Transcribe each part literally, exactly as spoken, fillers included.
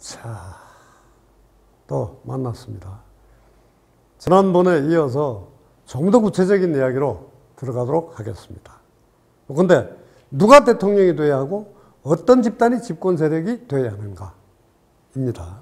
자, 또 만났습니다. 지난번에 이어서 좀 더 구체적인 이야기로 들어가도록 하겠습니다. 근데 누가 대통령이 돼야 하고 어떤 집단이 집권 세력이 돼야 하는가입니다.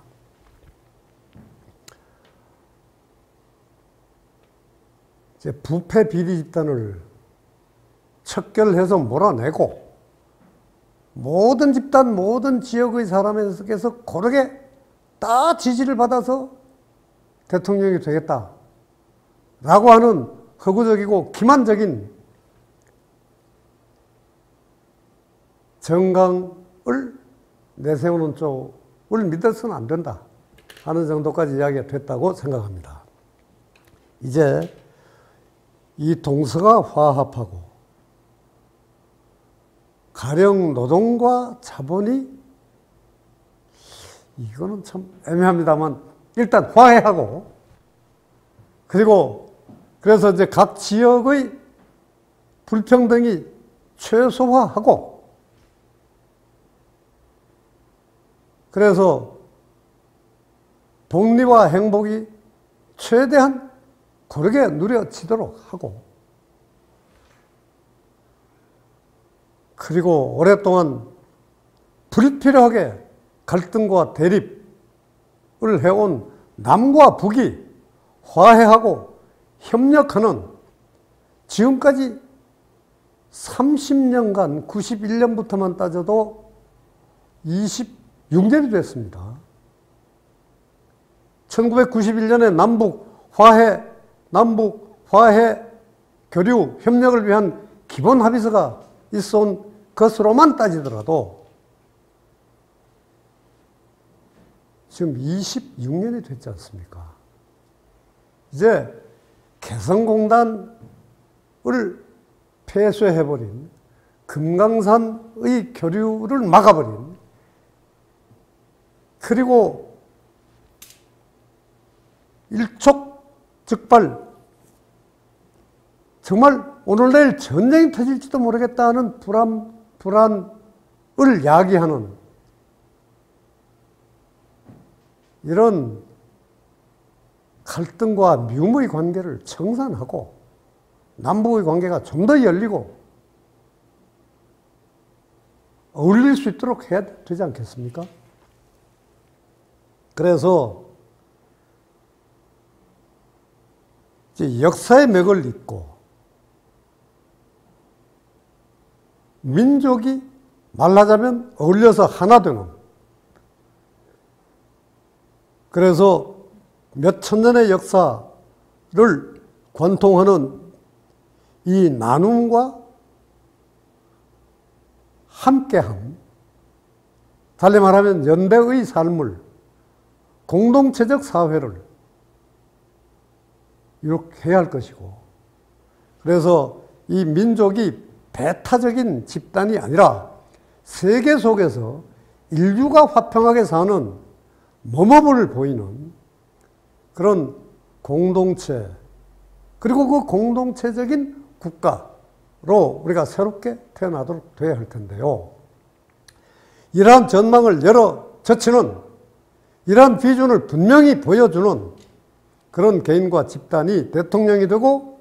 이제 부패 비리 집단을 척결해서 몰아내고 모든 집단, 모든 지역의 사람에게서 고르게 다 지지를 받아서 대통령이 되겠다 라고 하는 허구적이고 기만적인 정강을 내세우는 쪽을 믿어서는 안 된다 하는 정도까지 이야기가 됐다고 생각합니다. 이제 이 동서가 화합하고 가령 노동과 자본이 이거는 참 애매합니다만 일단 화해하고 그리고 그래서 이제 각 지역의 불평등이 최소화하고 그래서 복리와 행복이 최대한 고르게 누려지도록 하고 그리고 오랫동안 불필요하게 갈등과 대립을 해온 남과 북이 화해하고 협력하는 지금까지 삼십 년간 구십일 년부터만 따져도 이십육 년이 됐습니다. 천구백구십일 년에 남북 화해, 남북 화해 교류 협력을 위한 기본 합의서가 있어온 것으로만 따지더라도 지금 이십육 년이 됐지 않습니까? 이제 개성공단을 폐쇄해버린 금강산의 교류를 막아버린 그리고 일촉즉발 정말 오늘 내일 전쟁이 터질지도 모르겠다는 불안, 불안을 야기하는 이런 갈등과 미움의 관계를 청산하고 남북의 관계가 좀 더 열리고 어울릴 수 있도록 해야 되지 않겠습니까? 그래서 이제 역사의 맥을 잇고 민족이 말하자면 어울려서 하나 되는 그래서 몇 천 년의 역사를 관통하는 이 나눔과 함께함, 달리 말하면 연대의 삶을, 공동체적 사회를 이렇게 해야 할 것이고 그래서 이 민족이 배타적인 집단이 아니라 세계 속에서 인류가 화평하게 사는 모범을 보이는 그런 공동체 그리고 그 공동체적인 국가로 우리가 새롭게 태어나도록 돼야 할 텐데요. 이러한 전망을 열어 젖히는 이러한 비전을 분명히 보여주는 그런 개인과 집단이 대통령이 되고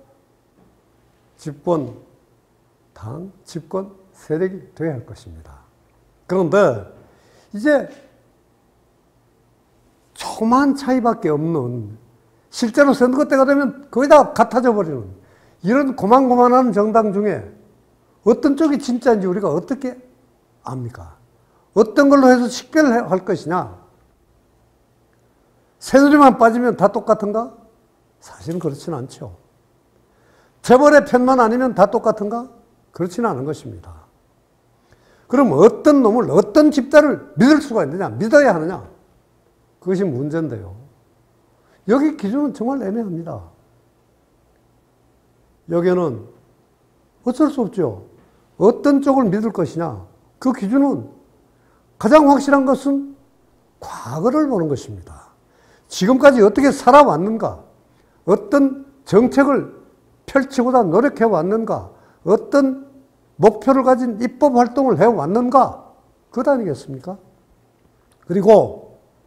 집권 당, 집권 세력이 되어야 할 것입니다. 그런데 이제 조그만 차이밖에 없는 실제로 선거 때가 되면 거의 다 같아져 버리는 이런 고만고만한 정당 중에 어떤 쪽이 진짜인지 우리가 어떻게 압니까? 어떤 걸로 해서 식별할 것이냐? 새누리만 빠지면 다 똑같은가? 사실은 그렇지는 않죠. 재벌의 편만 아니면 다 똑같은가? 그렇지는 않은 것입니다. 그럼 어떤 놈을, 어떤 집단을 믿을 수가 있느냐? 믿어야 하느냐? 그것이 문제인데요. 여기 기준은 정말 애매합니다. 여기는 어쩔 수 없죠. 어떤 쪽을 믿을 것이냐? 그 기준은 가장 확실한 것은 과거를 보는 것입니다. 지금까지 어떻게 살아왔는가? 어떤 정책을 펼치고자 노력해 왔는가? 어떤 목표를 가진 입법 활동을 해왔는가? 그것 아니겠습니까? 그리고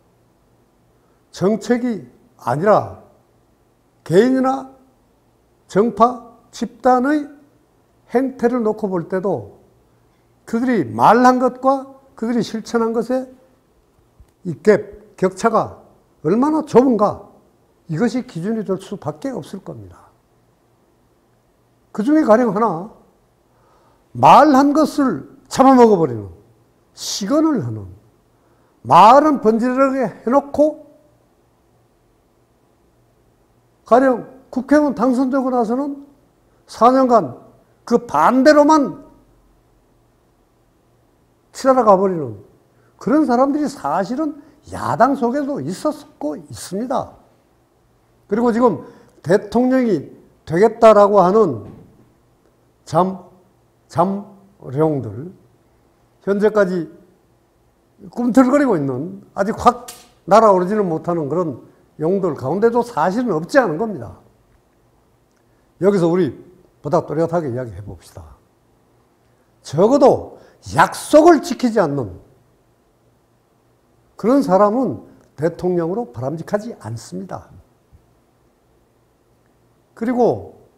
정책이 아니라 개인이나 정파, 집단의 행태를 놓고 볼 때도 그들이 말한 것과 그들이 실천한 것에 이 갭, 격차가 얼마나 좁은가, 이것이 기준이 될 수밖에 없을 겁니다. 그 중에 가령 하나, 말한 것을 잡아먹어버리는, 시건을 하는, 말은 번지르르하게 해놓고 가령 국회의원 당선되고 나서는 사 년간 그 반대로만 치달아 가버리는 그런 사람들이 사실은 야당 속에도 있었고 있습니다. 그리고 지금 대통령이 되겠다라고 하는 잠, 잠룡들, 현재까지 꿈틀거리고 있는, 아직 확 날아오르지는 못하는 그런 용들 가운데도 사실은 없지 않은 겁니다. 여기서 우리 보다 또렷하게 이야기해 봅시다. 적어도 약속을 지키지 않는 그런 사람은 대통령으로 바람직하지 않습니다. 그리고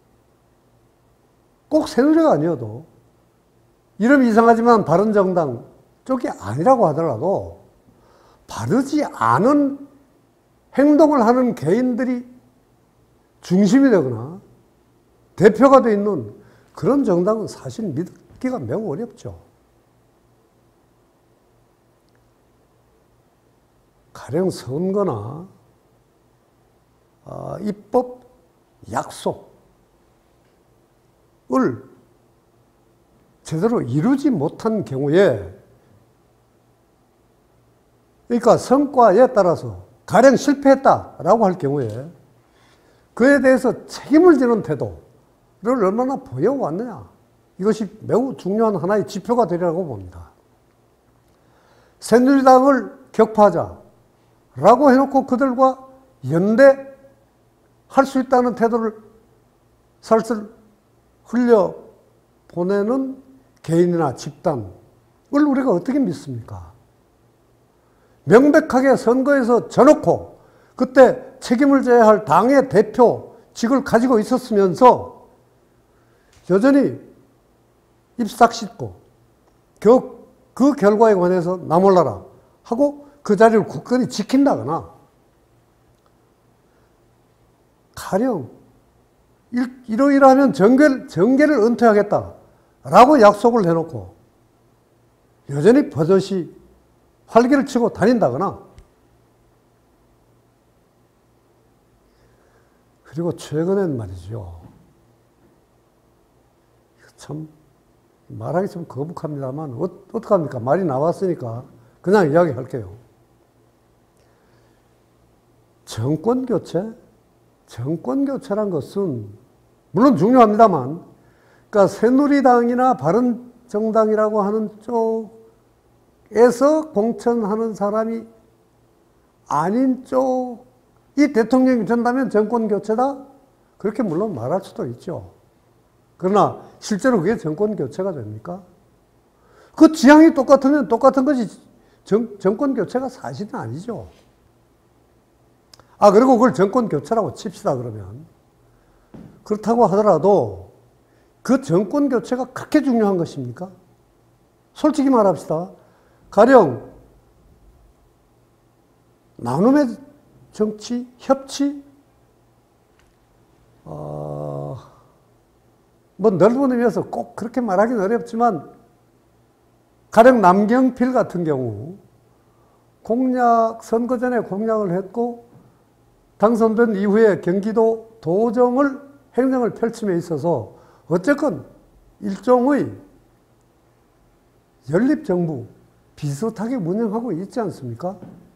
꼭 새누리가 아니어도 이름이 이상하지만 바른정당 쪽이 아니라고 하더라도 바르지 않은 행동을 하는 개인들이 중심이 되거나 대표가 되어 있는 그런 정당은 사실 믿기가 매우 어렵죠. 가령 선거나 어, 입법 약속을 제대로 이루지 못한 경우에, 그러니까 성과에 따라서 가령 실패했다라고 할 경우에 그에 대해서 책임을 지는 태도를 얼마나 보여왔느냐, 이것이 매우 중요한 하나의 지표가 되리라고 봅니다. 새누리당을 격파하자라고 해놓고 그들과 연대할 수 있다는 태도를 살살 흘려보내는 개인이나 집단을 우리가 어떻게 믿습니까? 명백하게 선거에서 져놓고 그때 책임을 져야 할 당의 대표직을 가지고 있었으면서 여전히 입 싹 씻고 그, 그 결과에 관해서 나 몰라라 하고 그 자리를 굳건히 지킨다거나, 가령 이러이러하면 정계를, 정계를 은퇴하겠다라고 약속을 해놓고 여전히 버젓이 활기를 치고 다닌다거나, 그리고 최근엔 말이죠. 참 말하기 좀 거북합니다만 어, 어떡합니까? 말이 나왔으니까 그냥 이야기할게요. 정권교체? 정권교체란 것은 물론 중요합니다만, 그러니까 새누리당이나 바른정당이라고 하는 쪽에서 공천하는 사람이 아닌 쪽이 대통령이 된다면 정권교체다? 그렇게 물론 말할 수도 있죠. 그러나 실제로 그게 정권교체가 됩니까? 그 지향이 똑같으면 똑같은 것이 정, 정권교체가 사실은 아니죠. 아, 그리고 그걸 정권교체라고 칩시다, 그러면. 그렇다고 하더라도 그 정권교체가 그렇게 중요한 것입니까? 솔직히 말합시다. 가령 나눔의 정치, 협치, 어, 뭐 넓은 의미에서 꼭 그렇게 말하기는 어렵지만, 가령 남경필 같은 경우 공약, 선거 전에 공약을 했고 당선된 이후에 경기도 도정을 행정을 펼침에 있어서 어쨌건 일종의 연립정부 비슷하게 운영하고 있지 않습니까?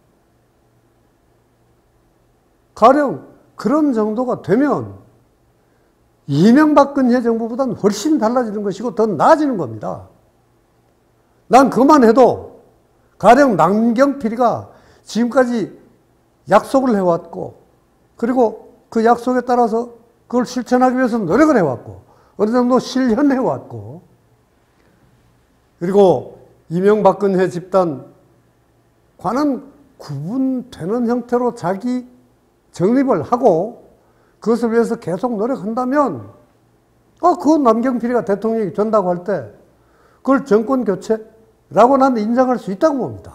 가령 그런 정도가 되면 이명박근혜 정부보다는 훨씬 달라지는 것이고 더 나아지는 겁니다. 난 그만 해도 가령 남경필이가 지금까지 약속을 해왔고, 그리고 그 약속에 따라서 그걸 실천하기 위해서 노력을 해왔고, 어느 정도 실현해왔고, 그리고 이명박근혜 집단 관은 구분되는 형태로 자기 정립을 하고 그것을 위해서 계속 노력한다면 어, 그거 남경필이가 대통령이 된다고 할 때 그걸 정권 교체라고 나는 인정할 수 있다고 봅니다.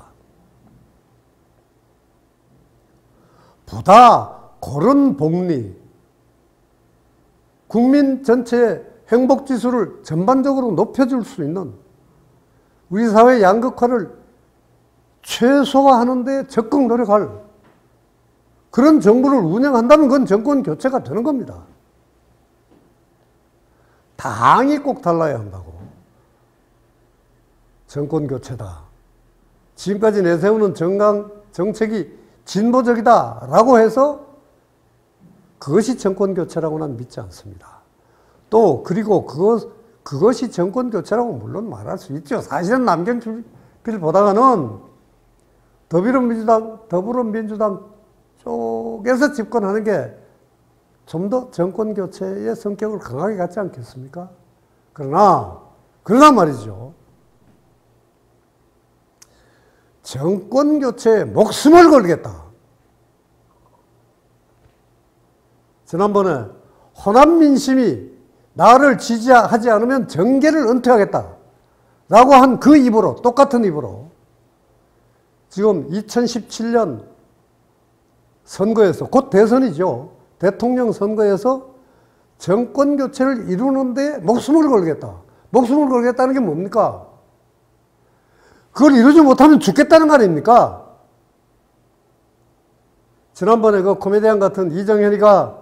보다 고른 복리, 국민 전체의 행복지수를 전반적으로 높여줄 수 있는 우리 사회의 양극화를 최소화하는 데 적극 노력할 그런 정부를 운영한다면 그건 정권 교체가 되는 겁니다. 당이 꼭 달라야 한다고. 정권 교체다. 지금까지 내세우는 정강 정책이 진보적이다라고 해서 그것이 정권 교체라고 난 믿지 않습니다. 또 그리고 그것, 그것이 정권 교체라고 물론 말할 수 있죠. 사실은 남경필 보다가는 더불어민주당, 더불어민주당 쪽에서 집권하는 게 좀 더 정권 교체의 성격을 강하게 갖지 않겠습니까? 그러나, 그러나 말이죠. 정권 교체에 목숨을 걸겠다. 지난번에 호남 민심이 나를 지지하지 않으면 정계를 은퇴하겠다. 라고 한 그 입으로, 똑같은 입으로 지금 이천십칠 년 선거에서, 곧 대선이죠. 대통령 선거에서 정권 교체를 이루는데 목숨을 걸겠다. 목숨을 걸겠다는 게 뭡니까? 그걸 이루지 못하면 죽겠다는 거 아닙니까? 지난번에 그 코미디언 같은 이정현이가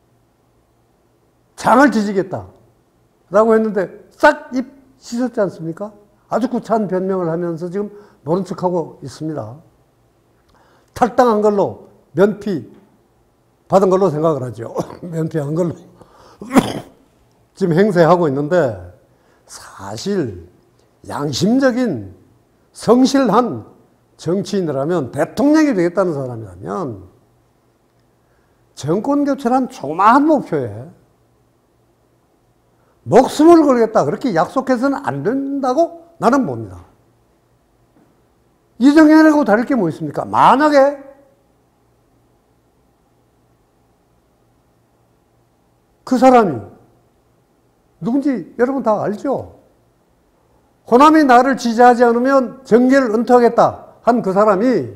장을 뒤지겠다 라고 했는데 싹 입 씻었지 않습니까? 아주 구차한 변명을 하면서 지금 모른 척하고 있습니다. 탈당한 걸로 면피 받은 걸로 생각을 하죠. 면피한 걸로. 지금 행세하고 있는데 사실 양심적인 성실한 정치인이라면 대통령이 되겠다는 사람이라면 정권교체란 조그마한 목표에 목숨을 걸겠다 그렇게 약속해서는 안 된다고 나는 봅니다. 이정현하고 다를 게 뭐 있습니까? 만약에 그 사람이 누군지 여러분 다 알죠? 호남이 나를 지지하지 않으면 정계를 은퇴하겠다 한 그 사람이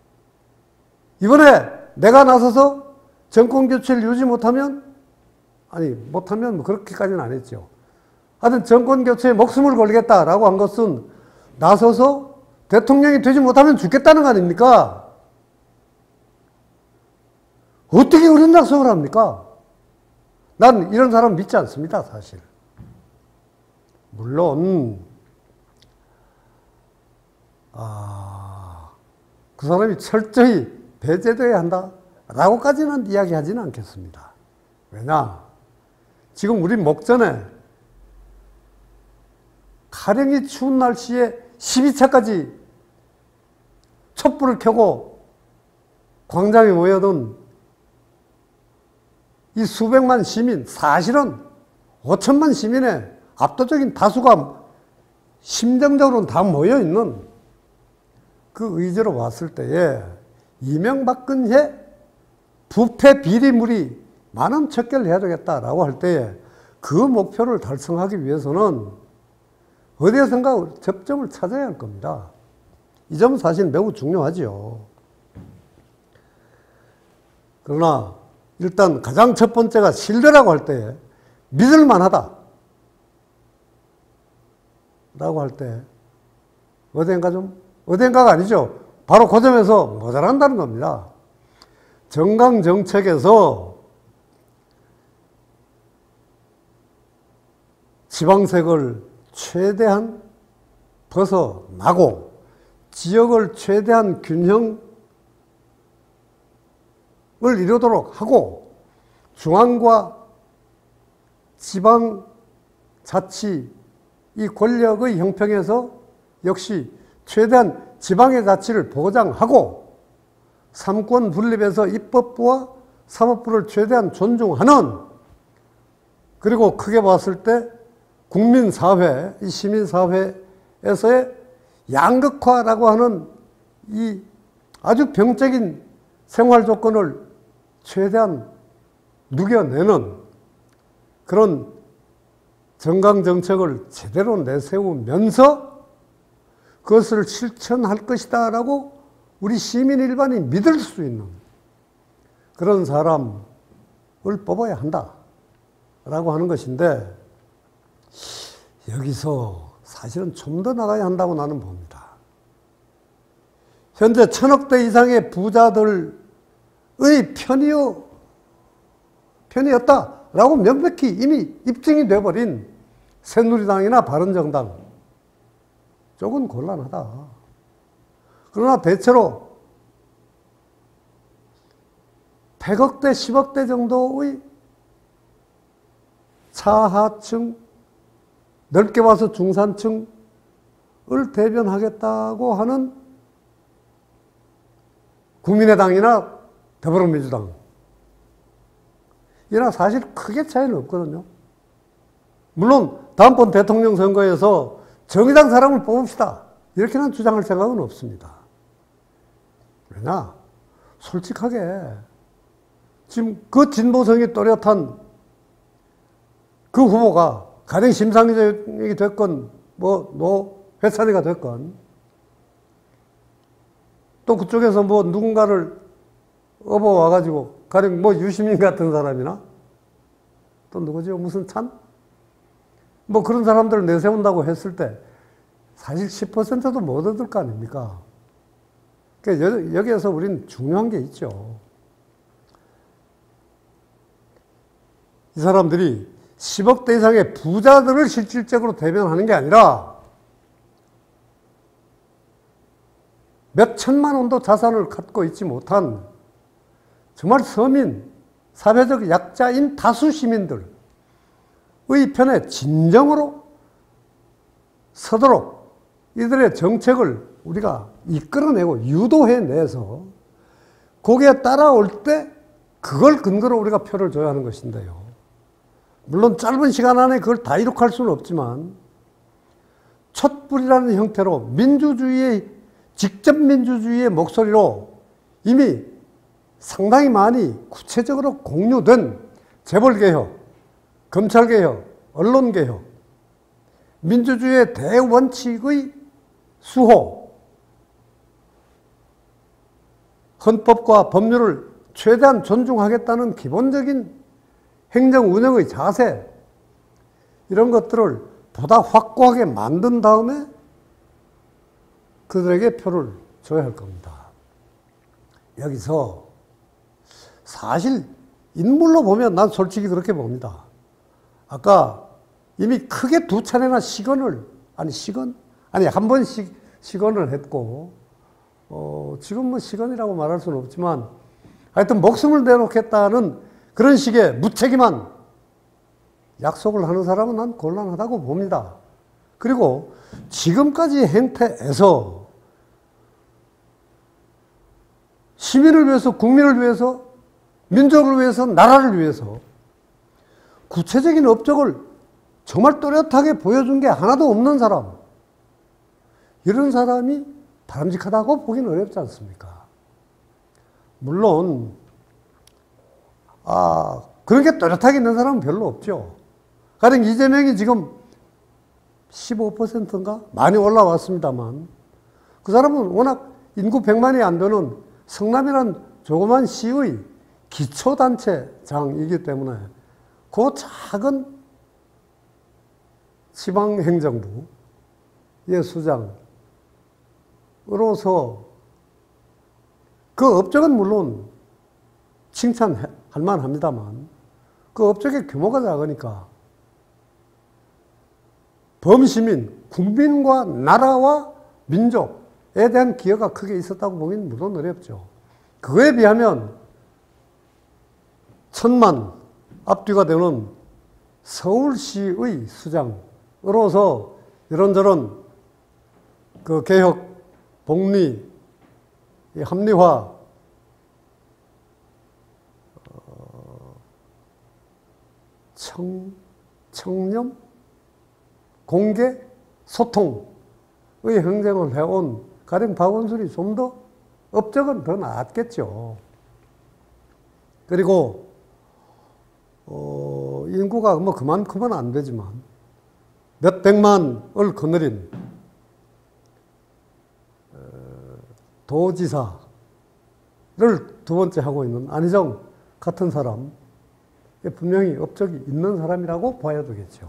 이번에 내가 나서서 정권교체를 유지 못하면, 아니 못하면 뭐 그렇게까지는 안 했죠. 하여튼 정권교체에 목숨을 걸겠다라고 한 것은 나서서 대통령이 되지 못하면 죽겠다는 거 아닙니까? 어떻게 그런 약속을 합니까? 난 이런 사람 믿지 않습니다, 사실. 물론 아, 그 사람이 철저히 배제되어야 한다라고까지는 이야기하지는 않겠습니다. 왜냐? 지금 우리 목전에 가령이 추운 날씨에 십이 차까지 촛불을 켜고 광장에 모여든 이 수백만 시민, 사실은 오천만 시민의 압도적인 다수가 심정적으로는 다 모여있는 그 의지로 봤을 때에 이명박근혜 부패 비리물이 많은 척결을 해야 되겠다라고 할 때에 그 목표를 달성하기 위해서는 어디에선가 접점을 찾아야 할 겁니다. 이 점은 사실 매우 중요하죠. 그러나 일단 가장 첫 번째가 신뢰라고 할 때 믿을만하다 라고 할 때 어딘가 좀, 어딘가가 아니죠. 바로 그 점에서 모자란다는 겁니다. 정강정책에서 지방색을 최대한 벗어나고 지역을 최대한 균형을 이루도록 하고 중앙과 지방자치 이 권력의 형평에서 역시 최대한 지방의 가치를 보장하고 삼권 분립에서 입법부와 사법부를 최대한 존중하는, 그리고 크게 봤을 때 국민사회, 이 시민사회에서의 양극화라고 하는 이 아주 병적인 생활 조건을 최대한 누겨내는 그런 정강정책을 제대로 내세우면서 그것을 실천할 것이다 라고 우리 시민 일반이 믿을 수 있는 그런 사람을 뽑아야 한다 라고 하는 것인데, 여기서 사실은 좀 더 나가야 한다고 나는 봅니다. 현재 천억대 이상의 부자들의 편이요, 편이었다라고 명백히 이미 입증이 돼버린 새누리당이나 바른정당 쪽은 곤란하다. 그러나 대체로 백억대, 십억대 정도의 차하층, 넓게 봐서 중산층을 대변하겠다고 하는 국민의당이나 더불어민주당, 이나 사실 크게 차이는 없거든요. 물론 다음번 대통령 선거에서 정의당 사람을 뽑읍시다, 이렇게는 주장할 생각은 없습니다. 왜냐? 솔직하게 지금 그 진보성이 또렷한 그 후보가 가령 심상정이 됐건 뭐 노회찬이가 됐건 또 그쪽에서 뭐 누군가를 업어와가지고 가령 뭐 유시민 같은 사람이나 또 누구죠? 무슨 찬? 뭐 그런 사람들을 내세운다고 했을 때 사실 십 퍼센트도 못 얻을 거 아닙니까? 그러니까 여기에서 우리는 중요한 게 있죠. 이 사람들이 십억대 이상의 부자들을 실질적으로 대변하는 게 아니라 몇 천만 원도 자산을 갖고 있지 못한 정말 서민, 사회적 약자인 다수 시민들의 편에 진정으로 서도록 이들의 정책을 우리가 이끌어내고 유도해내서 거기에 따라올 때 그걸 근거로 우리가 표를 줘야 하는 것인데요. 물론 짧은 시간 안에 그걸 다 이룩할 수는 없지만 촛불이라는 형태로 민주주의의, 직접 민주주의의 목소리로 이미 상당히 많이 구체적으로 공유된 재벌개혁, 검찰개혁, 언론개혁, 민주주의의 대원칙의 수호, 헌법과 법률을 최대한 존중하겠다는 기본적인 행정 운영의 자세, 이런 것들을 보다 확고하게 만든 다음에 그들에게 표를 줘야 할 겁니다. 여기서 사실 인물로 보면 난 솔직히 그렇게 봅니다. 아까 이미 크게 두 차례나 시건을, 아니 시건? 아니 한 번씩 시건을 했고, 어, 지금 뭐 시건이라고 말할 수는 없지만 하여튼 목숨을 내놓겠다는 그런 식의 무책임한 약속을 하는 사람은 난 곤란하다고 봅니다. 그리고 지금까지 행태에서 시민을 위해서, 국민을 위해서, 민족을 위해서, 나라를 위해서 구체적인 업적을 정말 또렷하게 보여준 게 하나도 없는 사람, 이런 사람이 바람직하다고 보기는 어렵지 않습니까? 물론 아, 그런 게 또렷하게 있는 사람은 별로 없죠. 가령 이재명이 지금 십오 퍼센트인가? 많이 올라왔습니다만, 그 사람은 워낙 인구 백만이 안 되는 성남이라는 조그만 시의 기초단체장이기 때문에 그 작은 지방행정부의 수장으로서 그 업적은 물론 칭찬할 만합니다만 그 업적의 규모가 작으니까 범시민, 국민과 나라와 민족에 대한 기여가 크게 있었다고 보기는 물론 어렵죠. 그거에 비하면 천만 앞뒤가 되는 서울시의 수장으로서 이런저런 그 개혁, 복리, 합리화, 청, 청렴, 공개, 소통의 행정을 해온 가령 박원순이 좀 더 업적은 더 나았겠죠. 그리고 어, 인구가 뭐 그만큼은 안 되지만 몇 백만을 거느린 어, 도지사를 두 번째 하고 있는 안희정 같은 사람, 분명히 업적이 있는 사람이라고 봐야 되겠죠.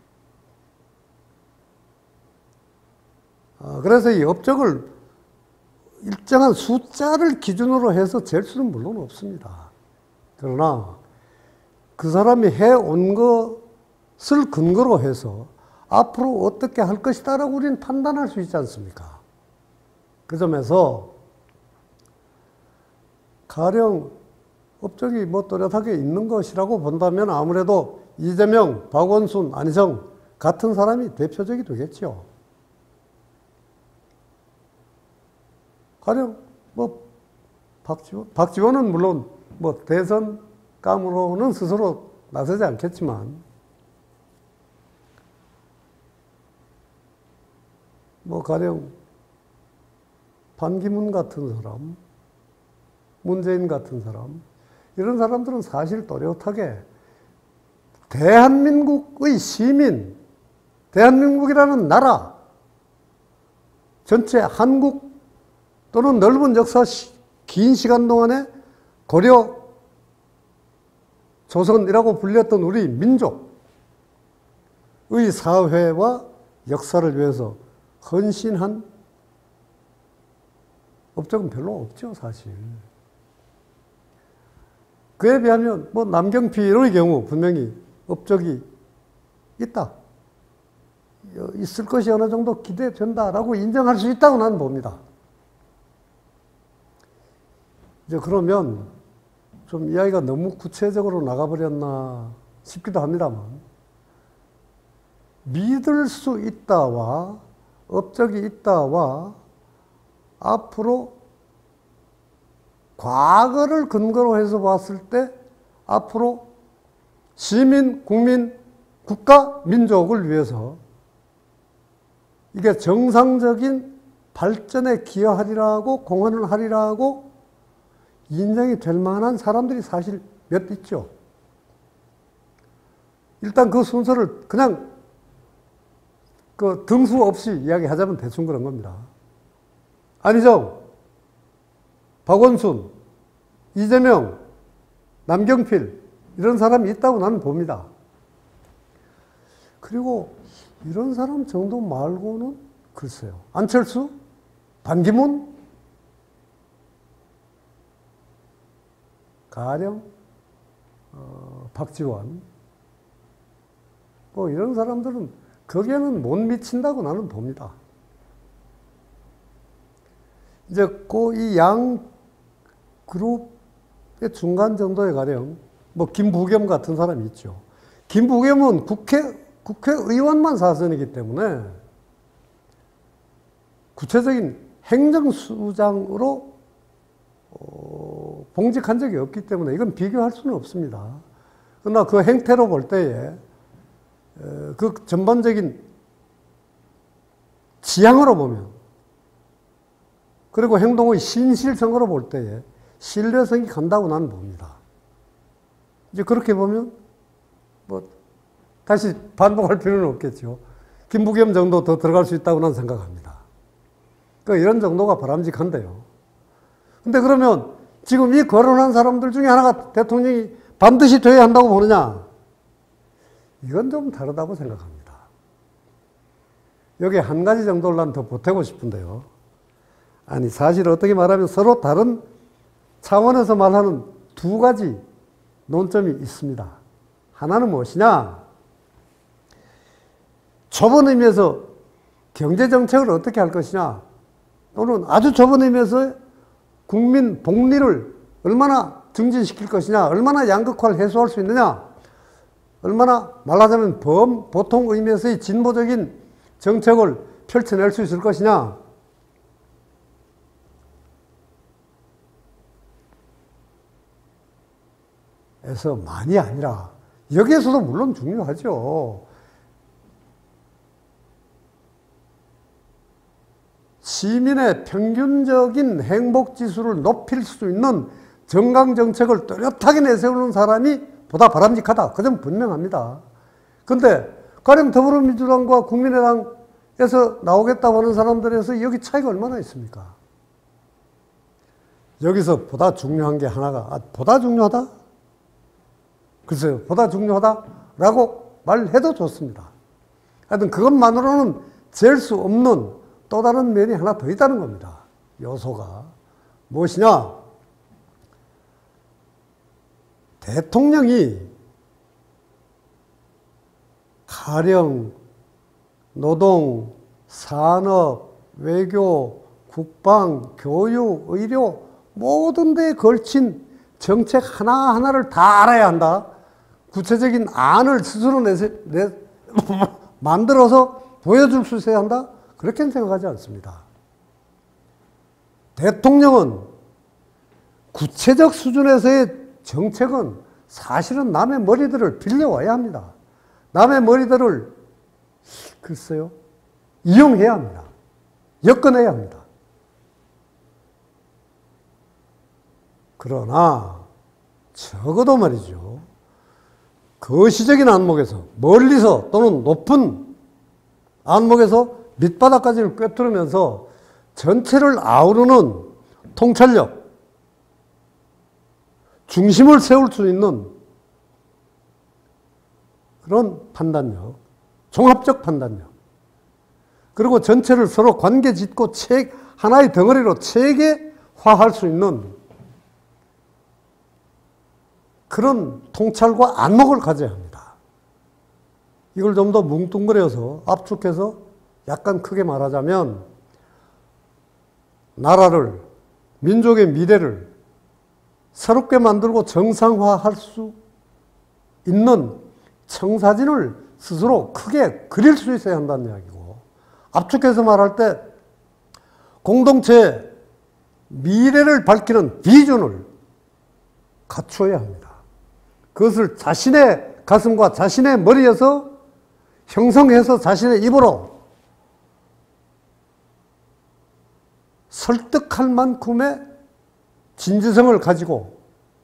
아, 그래서 이 업적을 일정한 숫자를 기준으로 해서 잴 수는 물론 없습니다. 그러나 그 사람이 해온 것을 근거로 해서 앞으로 어떻게 할 것이다라고 우리는 판단할 수 있지 않습니까? 그 점에서 가령 업적이 뭐 또렷하게 있는 것이라고 본다면 아무래도 이재명, 박원순, 안희정 같은 사람이 대표적이 되겠죠. 가령 뭐 박지원, 박지원은 물론 뭐 대선감으로는 스스로 나서지 않겠지만 뭐 가령 반기문 같은 사람, 문재인 같은 사람, 이런 사람들은 사실 또렷하게 대한민국의 시민, 대한민국이라는 나라, 전체 한국 또는 넓은 역사 긴 시간 동안에 고려, 조선이라고 불렸던 우리 민족의 사회와 역사를 위해서 헌신한 업적은 별로 없죠, 사실. 그에 비하면 뭐 남경필의 경우 분명히 업적이 있다. 있을 것이 어느 정도 기대된다라고 인정할 수 있다고 나는 봅니다. 이제 그러면 좀 이야기가 너무 구체적으로 나가버렸나 싶기도 합니다만, 믿을 수 있다와 업적이 있다와 앞으로 과거를 근거로 해서 봤을 때 앞으로 시민, 국민, 국가, 민족을 위해서 이게 정상적인 발전에 기여하리라고, 공헌을 하리라고 인정이 될 만한 사람들이 사실 몇 있죠. 일단 그 순서를 그냥 그 등수 없이 이야기하자면 대충 그런 겁니다. 안희정, 박원순, 이재명, 남경필 이런 사람이 있다고 나는 봅니다. 그리고 이런 사람 정도 말고는 글쎄요. 안철수? 반기문? 가령 어, 박지원 뭐 이런 사람들은 거기에는 못 미친다고 나는 봅니다. 이제 그 이 양 그룹의 중간 정도에 가령 뭐 김부겸 같은 사람이 있죠. 김부겸은 국회 국회의원만 사선이기 때문에 구체적인 행정수장으로 어, 봉직한 적이 없기 때문에 이건 비교할 수는 없습니다. 그러나 그 행태로 볼 때에 그 전반적인 지향으로 보면 그리고 행동의 신실성으로 볼 때에 신뢰성이 간다고 나는 봅니다. 이제 그렇게 보면 뭐 다시 반복할 필요는 없겠죠. 김부겸 정도 더 들어갈 수 있다고 나는 생각합니다. 그러니까 이런 정도가 바람직한데요. 근데 그러면 지금 이 거론한 사람들 중에 하나가 대통령이 반드시 돼야 한다고 보느냐? 이건 좀 다르다고 생각합니다. 여기 한 가지 정도를 난 더 보태고 싶은데요. 아니, 사실 어떻게 말하면 서로 다른 차원에서 말하는 두 가지 논점이 있습니다. 하나는 무엇이냐? 좁은 의미에서 경제정책을 어떻게 할 것이냐? 또는 아주 좁은 의미에서 국민 복리를 얼마나 증진시킬 것이냐? 얼마나 양극화를 해소할 수 있느냐? 얼마나 말하자면 범, 보통 의미에서의 진보적인 정책을 펼쳐낼 수 있을 것이냐? 에서 많이 아니라 여기에서도 물론 중요하죠. 시민의 평균적인 행복지수를 높일 수 있는 정강정책을 뚜렷하게 내세우는 사람이 보다 바람직하다. 그 점 분명합니다. 근데 가령 더불어민주당과 국민의당에서 나오겠다고 하는 사람들에서 여기 차이가 얼마나 있습니까? 여기서 보다 중요한 게 하나가, 아, 보다 중요하다? 글쎄요, 보다 중요하다라고 말해도 좋습니다. 하여튼 그것만으로는 잴 수 없는 또 다른 면이 하나 더 있다는 겁니다. 요소가. 무엇이냐? 대통령이 가령, 노동, 산업, 외교, 국방, 교육, 의료 모든 데에 걸친 정책 하나하나를 다 알아야 한다. 구체적인 안을 스스로 내세, 내, 만들어서 보여줄 수 있어야 한다. 그렇게는 생각하지 않습니다. 대통령은 구체적 수준에서의 정책은 사실은 남의 머리들을 빌려와야 합니다. 남의 머리들을 글쎄요 이용해야 합니다. 엮어내야 합니다. 그러나 적어도 말이죠. 거시적인 안목에서 멀리서 또는 높은 안목에서 밑바닥까지를 꿰뚫으면서 전체를 아우르는 통찰력, 중심을 세울 수 있는 그런 판단력, 종합적 판단력, 그리고 전체를 서로 관계 짓고 책, 하나의 덩어리로 체계화할 수 있는 그런 통찰과 안목을 가져야 합니다. 이걸 좀 더 뭉뚱그려서 압축해서 약간 크게 말하자면 나라를, 민족의 미래를 새롭게 만들고 정상화할 수 있는 청사진을 스스로 크게 그릴 수 있어야 한다는 이야기고, 압축해서 말할 때 공동체의 미래를 밝히는 비전을 갖추어야 합니다. 그것을 자신의 가슴과 자신의 머리에서 형성해서 자신의 입으로 설득할 만큼의 진지성을 가지고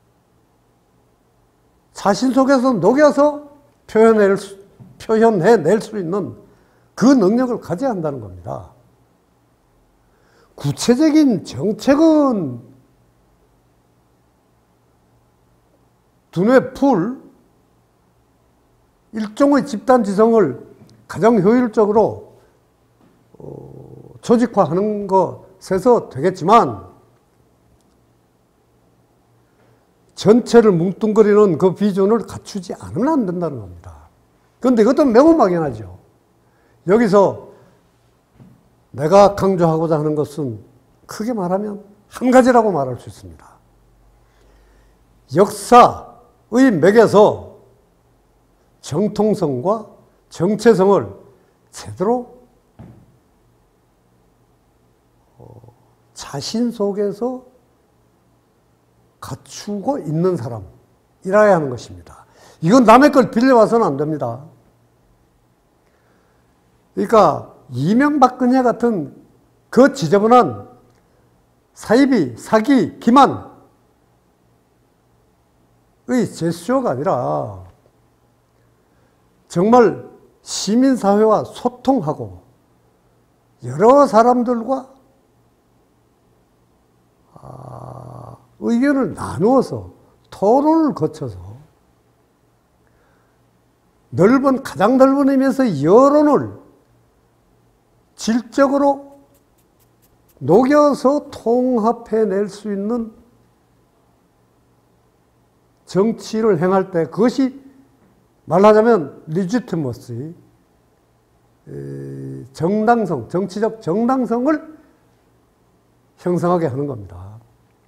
자신 속에서 녹여서 표현해낼 수, 표현해낼 수 있는 그 능력을 가져야 한다는 겁니다. 구체적인 정책은 두뇌 풀, 일종의 집단지성을 가장 효율적으로 어, 조직화하는 것에서 되겠지만 전체를 뭉뚱그리는 그 비전을 갖추지 않으면 안 된다는 겁니다. 그런데 이것도 매우 막연하죠. 여기서 내가 강조하고자 하는 것은 크게 말하면 한 가지라고 말할 수 있습니다. 역사의 맥에서 정통성과 정체성을 제대로 자신 속에서 갖추고 있는 사람이라야 하는 것입니다. 이건 남의 걸 빌려와서는 안 됩니다. 그러니까 이명박근혜 같은 그 지저분한 사이비, 사기, 기만의 제스처가 아니라 정말 시민사회와 소통하고 여러 사람들과 의견을 나누어서 토론을 거쳐서 넓은, 가장 넓은 의미에서 여론을 질적으로 녹여서 통합해낼 수 있는 정치를 행할 때 그것이 말하자면 리지티머시, 정당성, 정치적 정당성을 형성하게 하는 겁니다.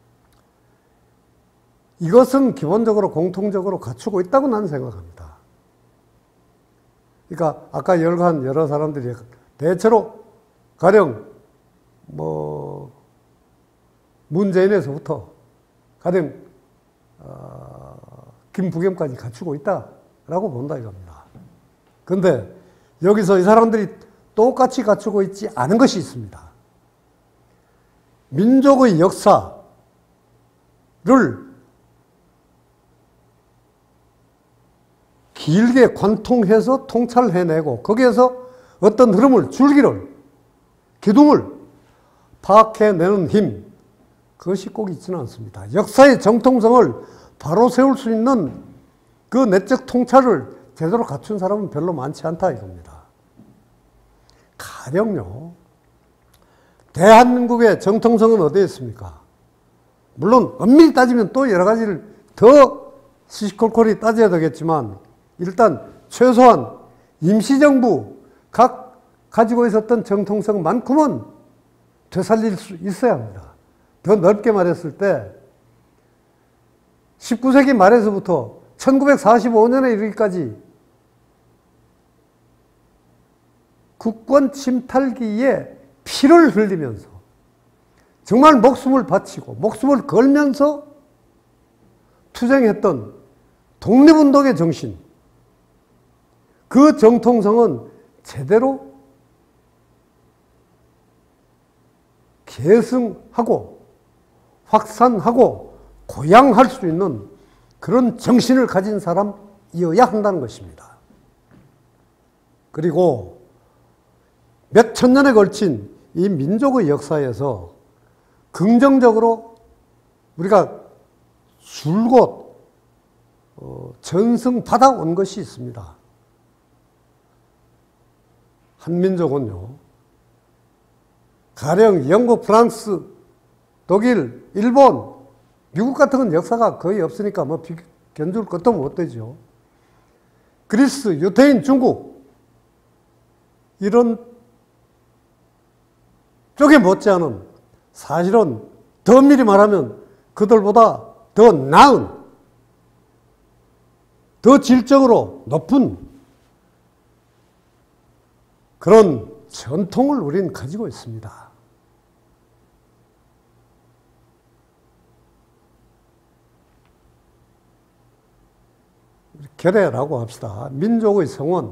이것은 기본적으로 공통적으로 갖추고 있다고 나는 생각합니다. 그러니까 아까 열한 여러 사람들이 대체로 가령 뭐 문재인에서부터 가령 어, 김부겸까지 갖추고 있다라고 본다 이겁니다. 그런데 여기서 이 사람들이 똑같이 갖추고 있지 않은 것이 있습니다. 민족의 역사를 길게 관통해서 통찰해내고 거기에서 어떤 흐름을, 줄기를, 기둥을 파악해내는 힘, 그것이 꼭 있지는 않습니다. 역사의 정통성을 바로 세울 수 있는 그 내적 통찰을 제대로 갖춘 사람은 별로 많지 않다 이겁니다. 가령요, 대한민국의 정통성은 어디에 있습니까? 물론 엄밀히 따지면 또 여러 가지를 더 시시콜콜이 따져야 되겠지만 일단 최소한 임시정부 각 가지고 있었던 정통성만큼은 되살릴 수 있어야 합니다. 더 넓게 말했을 때 십구 세기 말에서부터 천구백사십오 년에 이르기까지 국권 침탈기에 피를 흘리면서 정말 목숨을 바치고 목숨을 걸면서 투쟁했던 독립운동의 정신, 그 정통성은 제대로 계승하고 확산하고 고양할 수 있는 그런 정신을 가진 사람이어야 한다는 것입니다. 그리고 몇 천 년에 걸친 이 민족의 역사에서 긍정적으로 우리가 줄곧 어, 전승받아온 것이 있습니다. 한민족은요, 가령 영국, 프랑스, 독일, 일본, 미국 같은 건 역사가 거의 없으니까 뭐 견줄 것도 못 되죠. 그리스, 유태인, 중국, 이런 쪽에 못지않은, 사실은 더 미리 말하면 그들보다 더 나은, 더 질적으로 높은 그런 전통을 우리는 가지고 있습니다. 결례라고 합시다. 민족의 성은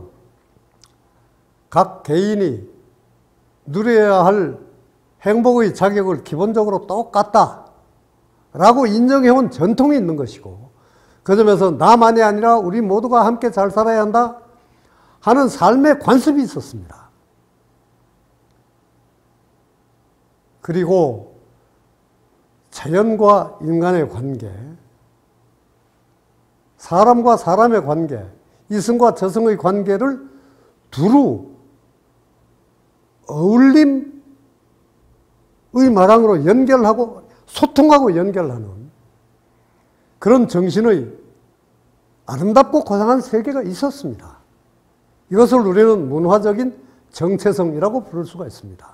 각 개인이 누려야 할 행복의 자격을 기본적으로 똑같다라고 인정해온 전통이 있는 것이고, 그 점에서 나만이 아니라 우리 모두가 함께 잘 살아야 한다 하는 삶의 관습이 있었습니다. 그리고 자연과 인간의 관계, 사람과 사람의 관계, 이성과 저성의 관계를 두루 어울림의 마랑으로 연결하고 소통하고 연결하는 그런 정신의 아름답고 고상한 세계가 있었습니다. 이것을 우리는 문화적인 정체성이라고 부를 수가 있습니다.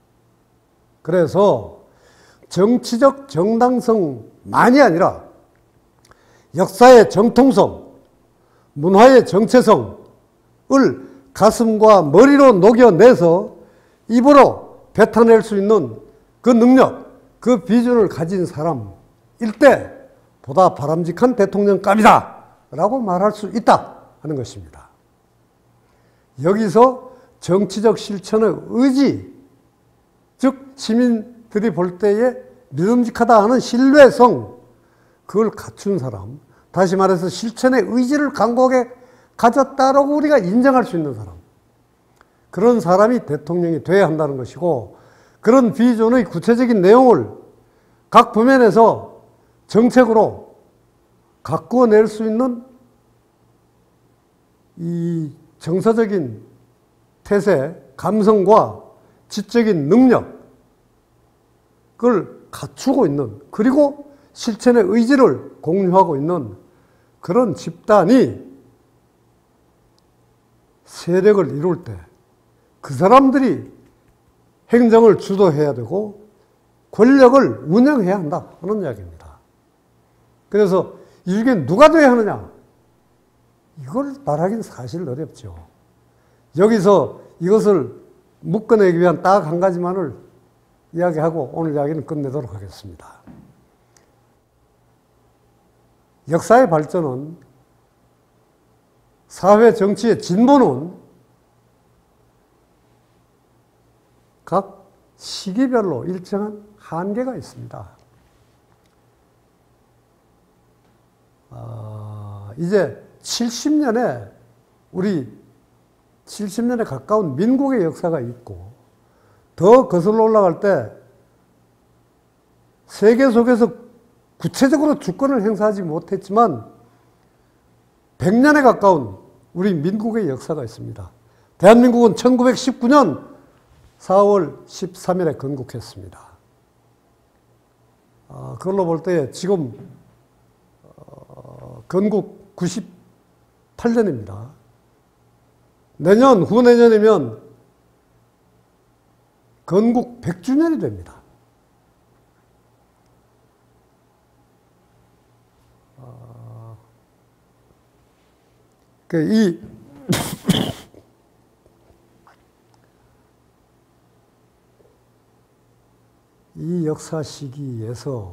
그래서 정치적 정당성만이 아니라 역사의 정통성, 문화의 정체성을 가슴과 머리로 녹여내서 입으로 뱉어낼 수 있는 그 능력, 그 비전을 가진 사람일 때 보다 바람직한 대통령감이다 라고 말할 수 있다 하는 것입니다. 여기서 정치적 실천의 의지, 즉 시민들이 볼 때에 믿음직하다 하는 신뢰성, 그걸 갖춘 사람, 다시 말해서 실천의 의지를 강고하게 가졌다라고 우리가 인정할 수 있는 사람, 그런 사람이 대통령이 돼야 한다는 것이고, 그런 비전의 구체적인 내용을 각 부면에서 정책으로 가꾸어낼 수 있는 이 정서적인 태세, 감성과 지적인 능력을 갖추고 있는, 그리고 실천의 의지를 공유하고 있는 그런 집단이 세력을 이룰 때 그 사람들이 행정을 주도해야 되고 권력을 운영해야 한다 하는 이야기입니다. 그래서 이 중에 누가 돼야 하느냐, 이걸 말하기는 사실 어렵죠. 여기서 이것을 묶어내기 위한 딱 한 가지만을 이야기하고 오늘 이야기는 끝내도록 하겠습니다. 역사의 발전은, 사회 정치의 진보는 각 시기별로 일정한 한계가 있습니다. 어, 이제 칠십 년에 우리 칠십 년에 가까운 민국의 역사가 있고 더 거슬러 올라갈 때 세계 속에서 구체적으로 주권을 행사하지 못했지만 백 년에 가까운 우리 민국의 역사가 있습니다. 대한민국은 천구백십구 년 사월 십삼일에 건국했습니다. 어, 그걸로 볼 때 지금 어, 건국 구십팔 년입니다. 내년, 후내년이면 건국 백 주년이 됩니다. 어, 그 이 이 역사 시기에서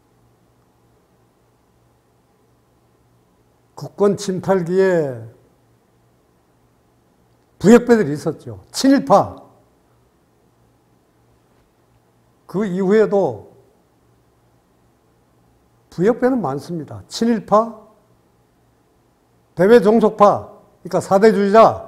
국권 침탈기에 부역배들이 있었죠. 친일파. 그 이후에도 부역배는 많습니다. 친일파, 대외종속파, 그러니까 사대주의자,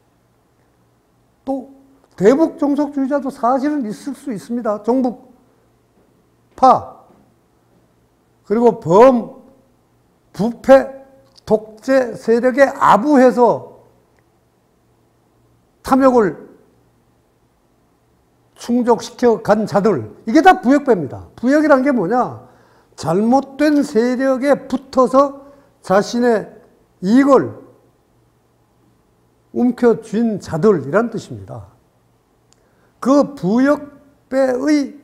또 대북종속주의자도 사실은 있을 수 있습니다. 종북 파, 그리고 범, 부패, 독재 세력에 아부해서 탐욕을 충족시켜 간 자들, 이게 다 부역배입니다. 부역이란 게 뭐냐? 잘못된 세력에 붙어서 자신의 이익을 움켜쥔 자들이란 뜻입니다. 그 부역배의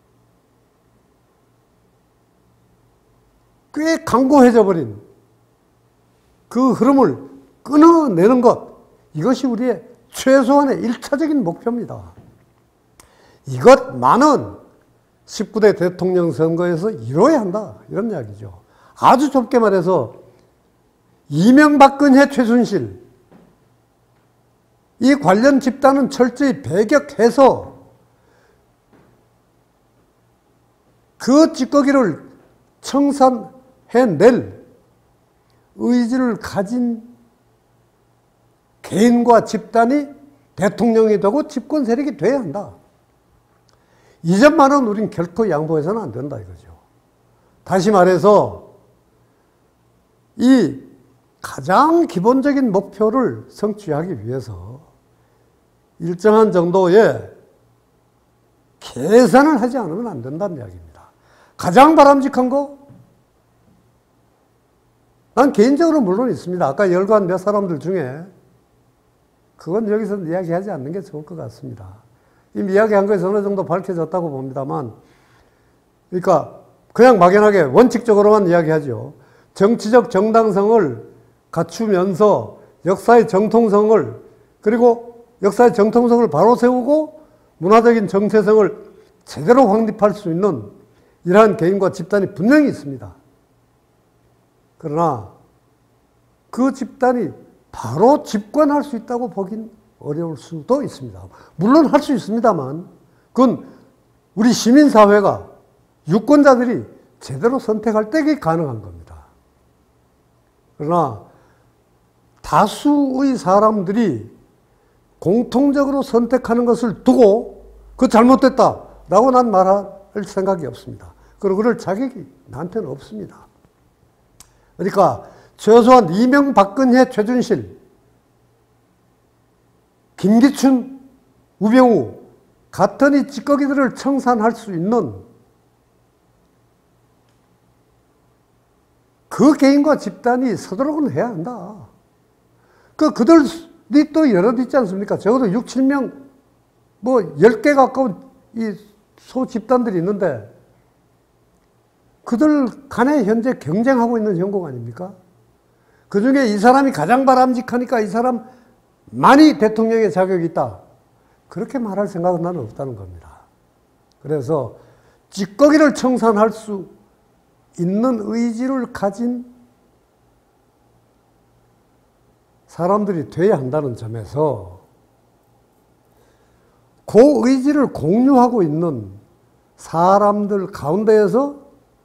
꽤 강고해져 버린 그 흐름을 끊어내는 것, 이것이 우리의 최소한의 일차적인 목표입니다. 이것만은 십구 대 대통령 선거에서 이뤄야 한다, 이런 이야기죠. 아주 좁게 말해서 이명박근혜 최순실 이 관련 집단은 철저히 배격해서 그 찌꺼기를 청산해낼 의지를 가진 개인과 집단이 대통령이 되고 집권 세력이 돼야 한다. 이 점만은 우린 결코 양보해서는 안 된다 이거죠. 다시 말해서 이 가장 기본적인 목표를 성취하기 위해서 일정한 정도의 계산을 하지 않으면 안 된다는 이야기입니다. 가장 바람직한 거? 난 개인적으로 물론 있습니다. 아까 열관 몇 사람들 중에 그건 여기서 이야기하지 않는 게 좋을 것 같습니다. 이미 이야기한 것에서 어느 정도 밝혀졌다고 봅니다만, 그러니까 그냥 막연하게 원칙적으로만 이야기하죠. 정치적 정당성을 갖추면서 역사의 정통성을, 그리고 역사의 정통성을 바로 세우고 문화적인 정체성을 제대로 확립할 수 있는 이러한 개인과 집단이 분명히 있습니다. 그러나 그 집단이 바로 집권할 수 있다고 보긴 어려울 수도 있습니다. 물론 할 수 있습니다만 그건 우리 시민사회가, 유권자들이 제대로 선택할 때 가능한 겁니다. 그러나 다수의 사람들이 공통적으로 선택하는 것을 두고 그거 잘못됐다라고 난 말할 생각이 없습니다. 그리고 그럴 자격이 나한테는 없습니다. 그러니까 최소한 이명박근혜, 최준실, 김기춘, 우병우 같은 이 찌꺼기들을 청산할 수 있는 그 개인과 집단이 서도록은 해야 한다. 그, 그들이 또 여럿 있지 않습니까? 적어도 육, 칠 명, 뭐, 열 개 가까운 이 소 집단들이 있는데, 그들 간에 현재 경쟁하고 있는 형국 아닙니까? 그 중에 이 사람이 가장 바람직하니까 이 사람만이 대통령의 자격이 있다. 그렇게 말할 생각은 나는 없다는 겁니다. 그래서 찌꺼기를 청산할 수 있는 의지를 가진 사람들이 돼야 한다는 점에서 그 의지를 공유하고 있는 사람들 가운데에서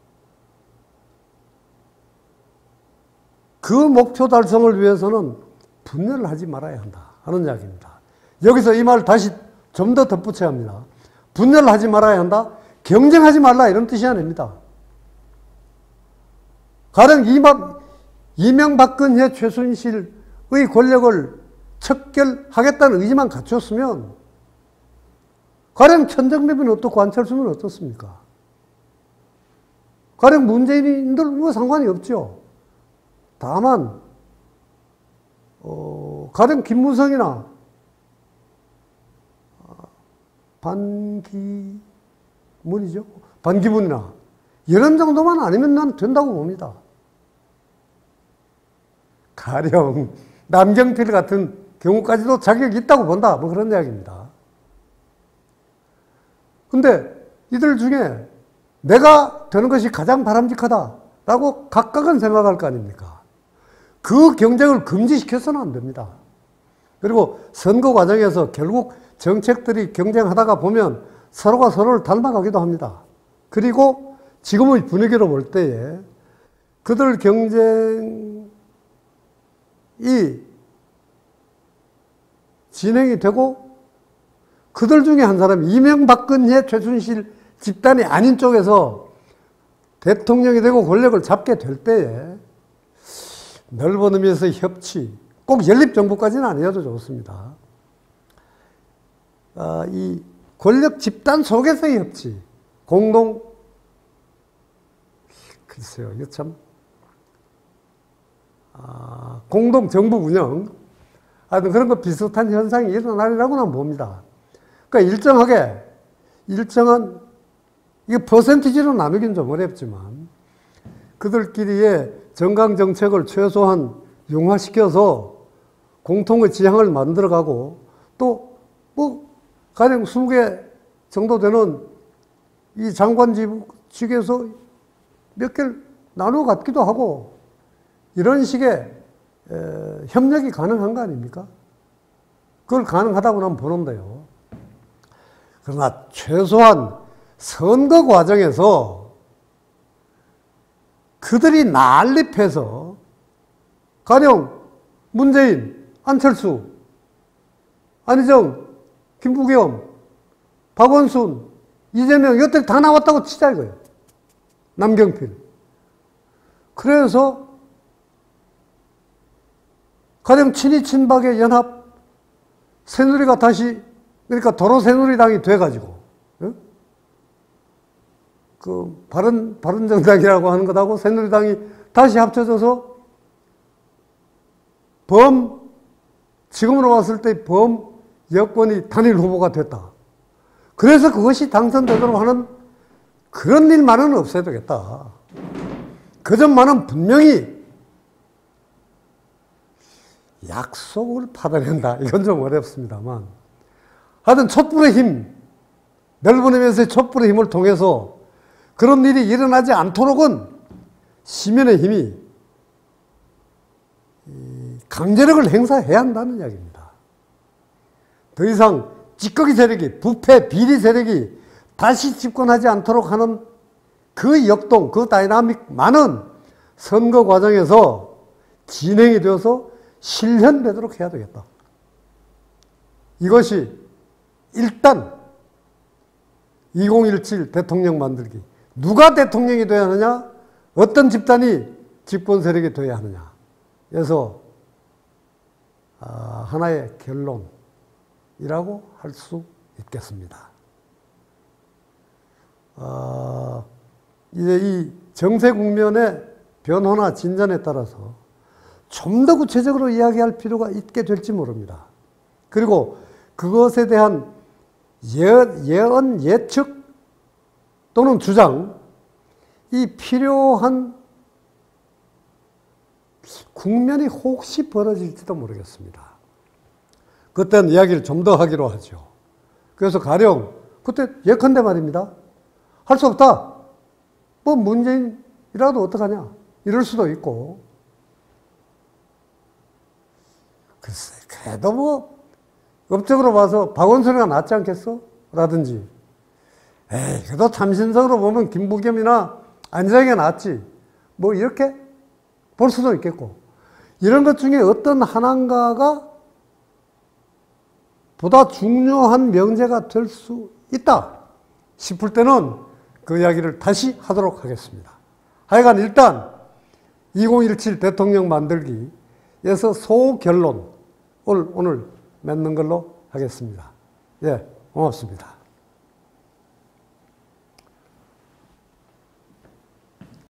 그 목표 달성을 위해서는 분열을 하지 말아야 한다 하는 이야기입니다. 여기서 이 말 다시 좀 더 덧붙여야 합니다. 분열을 하지 말아야 한다. 경쟁하지 말라 이런 뜻이 아닙니다. 가령 이명박근혜 최순실의 권력을 척결하겠다는 의지만 갖췄으면 가령 천정배는 어떻고 안철수는 어떻습니까? 가령 문재인들 뭐 상관이 없죠. 다만 어, 가령 김무성이나 반기문이죠. 반기문이나 이런 정도만 아니면 난 된다고 봅니다. 가령 남경필 같은 경우까지도 자격이 있다고 본다. 뭐 그런 이야기입니다. 근데 이들 중에 내가 되는 것이 가장 바람직하다라고 각각은 생각할 거 아닙니까? 그 경쟁을 금지시켜서는 안 됩니다. 그리고 선거 과정에서 결국 정책들이 경쟁하다가 보면 서로가 서로를 닮아가기도 합니다. 그리고 지금의 분위기로 볼 때에 그들 경쟁이 진행이 되고 그들 중에 한 사람이 이명박근혜 최순실 집단이 아닌 쪽에서 대통령이 되고 권력을 잡게 될 때에 넓은 의미에서 협치, 꼭 연립정부까지는 아니어도 좋습니다. 아, 이 권력 집단 속에서의 협치, 공동, 글쎄요, 이거 참, 아, 공동 정부 운영, 하여튼 그런 거 비슷한 현상이 일어나리라고는 봅니다. 그러니까 일정하게, 일정한, 이게 퍼센티지로 나누긴 좀 어렵지만, 그들끼리의 정강정책을 최소한 융화시켜서 공통의 지향을 만들어가고, 또, 뭐, 가령 이십 개 정도 되는 이 장관직에서 몇 개를 나누어 갖기도 하고, 이런 식의 에, 협력이 가능한 거 아닙니까? 그걸 가능하다고 나는 보는데요. 그러나 최소한 선거 과정에서 그들이 난립해서 가령 문재인, 안철수, 안희정, 김부겸, 박원순, 이재명 이것들 다 나왔다고 치자 이거예요. 남경필. 그래서 가령 친이 친박의 연합 새누리가 다시 그러니까 도로 새누리당이 돼가지고 응? 그 바른 바른정당이라고 하는 것하고 새누리당이 다시 합쳐져서 범 지금으로 봤을 때 범 여권이 단일 후보가 됐다. 그래서 그것이 당선되도록 하는 그런 일만은 없어야 되겠다. 그 점만은 분명히 약속을 받아낸다. 이건 좀 어렵습니다만. 하여튼 촛불의 힘, 넓은 의미에서의 촛불의 힘을 통해서 그런 일이 일어나지 않도록은 시민의 힘이 강제력을 행사해야 한다는 이야기입니다. 더 이상 찌꺼기 세력이, 부패, 비리 세력이 다시 집권하지 않도록 하는 그 역동, 그 다이나믹만은 선거 과정에서 진행이 되어서 실현되도록 해야 되겠다. 이것이 일단 이천십칠 대통령 만들기. 누가 대통령이 되어야 하느냐? 어떤 집단이 집권 세력이 되어야 하느냐? 그래서 하나의 결론이라고 할 수 있겠습니다. 어, 이제 이 정세 국면의 변화나 진전에 따라서 좀 더 구체적으로 이야기할 필요가 있게 될지 모릅니다. 그리고 그것에 대한 예, 예언, 예측 또는 주장, 이 필요한 국면이 혹시 벌어질지도 모르겠습니다. 그때는 이야기를 좀 더 하기로 하죠. 그래서 가령 그때 예컨대 말입니다. 할 수 없다. 뭐 문재인이라도 어떡하냐. 이럴 수도 있고. 글쎄, 그래도 뭐 업적으로 봐서 박원순이가 낫지 않겠어? 라든지, 에이, 그래도 참신성으로 보면 김부겸이나 안정이가 낫지. 뭐 이렇게 볼 수도 있겠고, 이런 것 중에 어떤 하나인가가 보다 중요한 명제가 될 수 있다 싶을 때는 그 이야기를 다시 하도록 하겠습니다. 하여간 일단 이천십칠 대통령 만들기에서 소결론을 오늘 맺는 걸로 하겠습니다. 예, 고맙습니다.